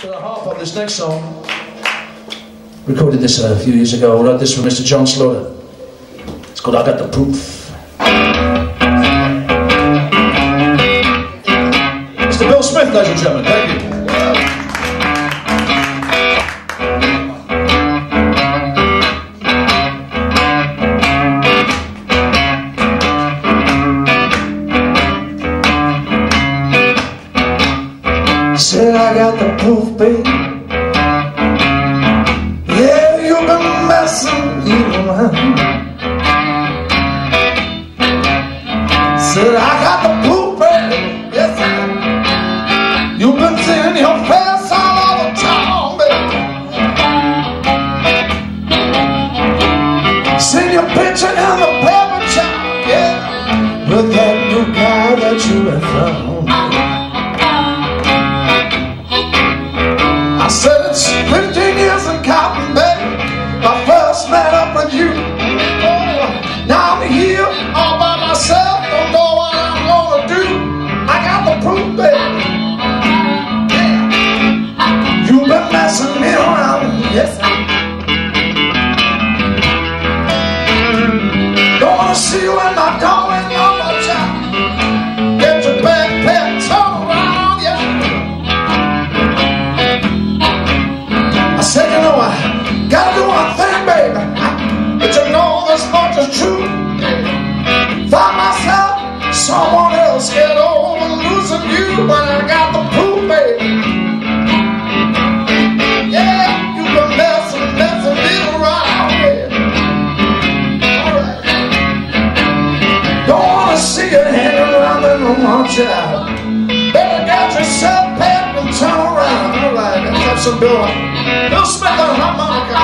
to the harp on this next song. Recorded this a few years ago. Wrote this for Mr. John Slaughter. It's called I Got the Proof. Mr. Bill Smith, ladies and gentlemen. Thank you. Said I got the proof, baby. Yeah, you've been messing me around. Said I got the proof, baby. Yes, sir. You've been seeing your face all over town, baby. Seen your picture in the paper shop, yeah, with that new guy that you have found. I said it's 15 years in cotton, baby. I first met up with you. Now I'm here all by myself. Don't know what I'm gonna do. I got the proof, baby. Yeah. You've been messing me around. Yes. Don't wanna see you in my darling on my child. Get your backpack, turn around, yeah. I said, you know, I gotta do one thing, baby. But you know this much is true. Find myself someone else, get over losing you. But I got the proof, baby. Yeah, you've been messing me around, yeah. Alright. Don't wanna see you hanging around there no more, child. Better get yourself packed and turn around. Alright, let's have some Bill Smith on harmonica.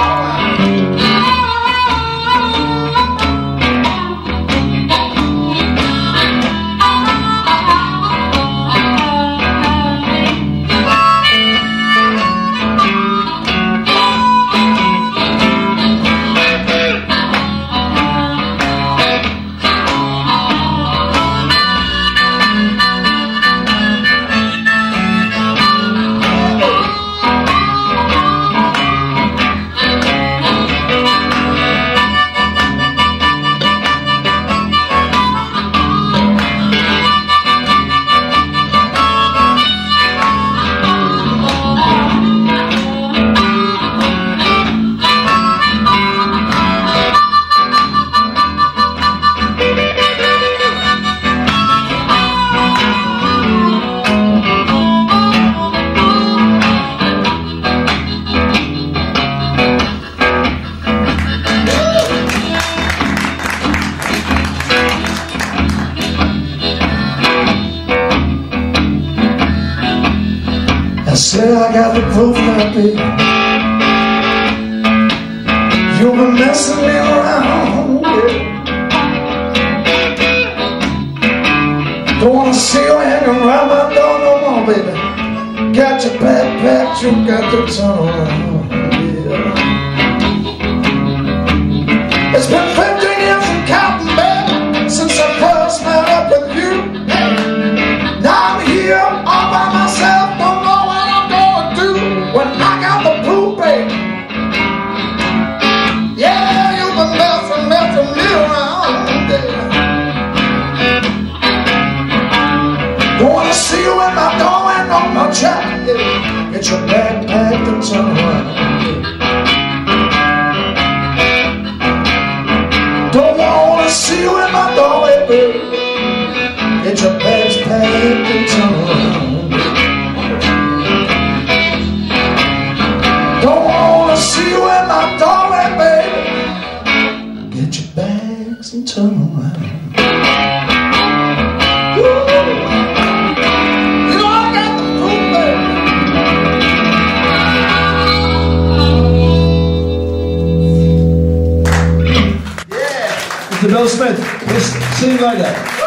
I said I got the proof now, baby. You've been messing me around, yeah. Don't wanna see you hanging around my door no more, baby. Got your backpack, you got to turn around, yeah. It's been 15 years in cotton, baby, since I first met up with you. Now I'm here all by myself. Don't know what I'm gonna do when I got the proof, baby. Yeah, you've been messing me around, yeah. Don't wanna see you in my door and on my chat, yeah. Get your backpack and turn around, yeah. Don't wanna see you in my doorway, baby. Get your bags packed and turn around. Don't wanna see you in my doorway, baby. Get your bags and turn around. Woo! You know I got the proof, baby. Yeah. Mr. Bill Smith, please sing like that.